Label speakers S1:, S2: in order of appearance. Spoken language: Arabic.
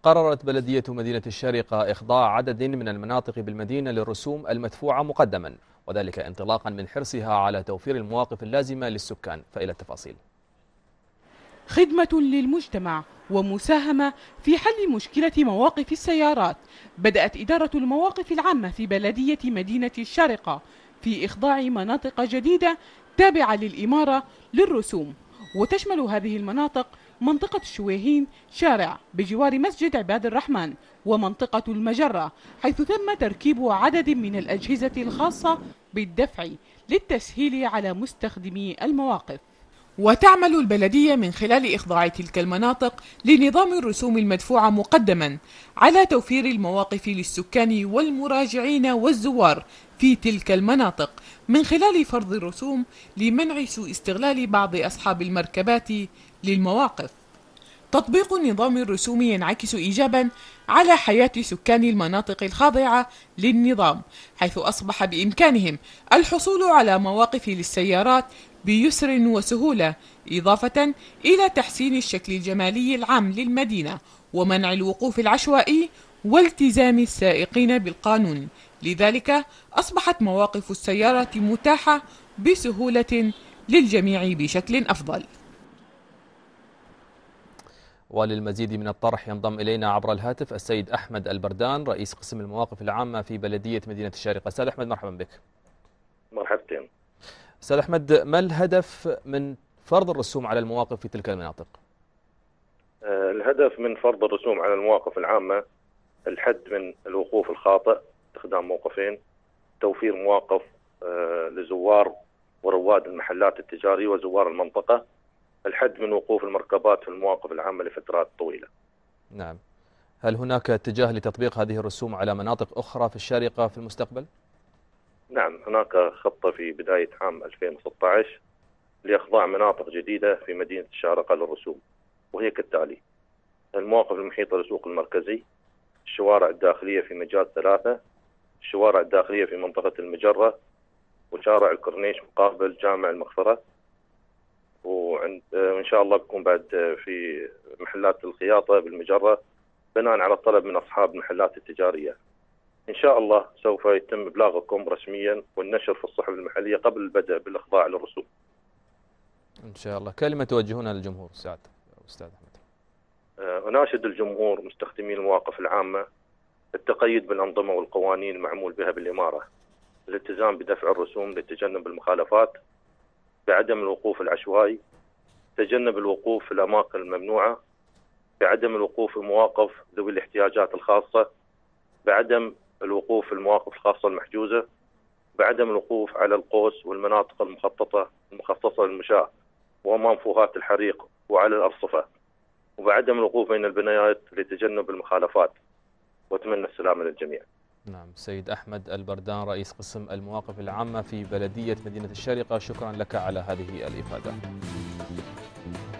S1: قررت بلدية مدينة الشارقة إخضاع عدد من المناطق بالمدينة للرسوم المدفوعة مقدما، وذلك انطلاقا من حرصها على توفير المواقف اللازمة للسكان. فإلى التفاصيل.
S2: خدمة للمجتمع ومساهمة في حل مشكلة مواقف السيارات، بدأت إدارة المواقف العامة في بلدية مدينة الشارقة في إخضاع مناطق جديدة تابعة للإمارة للرسوم، وتشمل هذه المناطق منطقة الشويهين شارع بجوار مسجد عباد الرحمن، ومنطقة المجرة حيث تم تركيب عدد من الأجهزة الخاصة بالدفع للتسهيل على مستخدمي المواقف. وتعمل البلدية من خلال إخضاع تلك المناطق لنظام الرسوم المدفوعة مقدما على توفير المواقف للسكان والمراجعين والزوار في تلك المناطق، من خلال فرض الرسوم لمنع سوء استغلال بعض أصحاب المركبات للمواقف. تطبيق نظام الرسوم ينعكس إيجابا على حياة سكان المناطق الخاضعة للنظام، حيث أصبح بإمكانهم الحصول على مواقف للسيارات بيسر وسهولة، إضافة إلى تحسين الشكل الجمالي العام للمدينة ومنع الوقوف العشوائي والتزام السائقين بالقانون. لذلك أصبحت مواقف السيارات متاحة بسهولة للجميع بشكل أفضل.
S1: وللمزيد من الطرح ينضم إلينا عبر الهاتف السيد أحمد البردان، رئيس قسم المواقف العامة في بلدية مدينة الشارقة. أستاذ أحمد، مرحبا بك.
S3: مرحبتين.
S1: أستاذ أحمد، ما الهدف من فرض الرسوم على المواقف في تلك المناطق؟
S3: الهدف من فرض الرسوم على المواقف العامة الحد من الوقوف الخاطئ، استخدام موقفين، توفير مواقف لزوار ورواد المحلات التجارية وزوار المنطقة، الحد من وقوف المركبات في المواقف العامة لفترات طويلة.
S1: نعم. هل هناك اتجاه لتطبيق هذه الرسوم على مناطق أخرى في الشارقة في المستقبل؟
S3: نعم، هناك خطة في بداية عام 2016 لإخضاع مناطق جديدة في مدينة الشارقة للرسوم، وهي كالتالي: المواقف المحيطة للسوق المركزي، الشوارع الداخلية في مجال 3، الشوارع الداخلية في منطقة المجرة، وشارع الكورنيش مقابل جامع المغفرة، وإن شاء الله بكون بعد في محلات الخياطة بالمجرة بناء على الطلب من أصحاب المحلات التجارية. إن شاء الله سوف يتم إبلاغكم رسميا والنشر في الصحف المحلية قبل البدء بالإخضاع للرسوم.
S1: إن شاء الله. كلمة توجهونها للجمهور سعادة أستاذ أحمد.
S3: أناشد الجمهور مستخدمي المواقف العامة التقيد بالأنظمة والقوانين المعمول بها بالإمارة، الالتزام بدفع الرسوم لتجنب المخالفات، بعدم الوقوف العشوائي، تجنب الوقوف في الأماكن الممنوعة، بعدم الوقوف في مواقف ذوي الاحتياجات الخاصة، بعدم الوقوف في المواقف الخاصة المحجوزة، بعدم الوقوف على القوس والمناطق المخصصة للمشاة ومنفوهات الحريق وعلى الأرصفة، وبعدم الوقوف بين البنايات لتجنب المخالفات، وأتمنى السلامة للجميع.
S1: نعم. سيد أحمد البردان، رئيس قسم المواقف العامة في بلدية مدينة الشارقة، شكرا لك على هذه الإفادة.